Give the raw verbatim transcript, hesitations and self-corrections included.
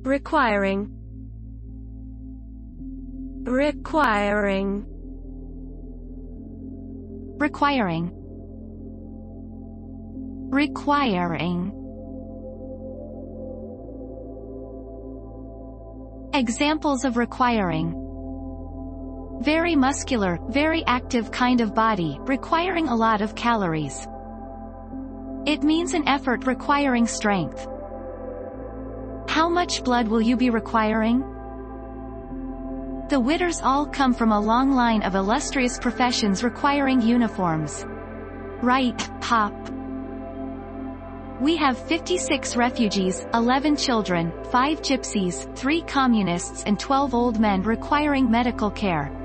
requiring, requiring, requiring, requiring. Examples of requiring: very muscular, very active kind of body, requiring a lot of calories. It means an effort requiring strength. How much blood will you be requiring? The Witters all come from a long line of illustrious professions requiring uniforms. Right, Pop. We have fifty-six refugees, eleven children, five gypsies, three communists and twelve old men requiring medical care.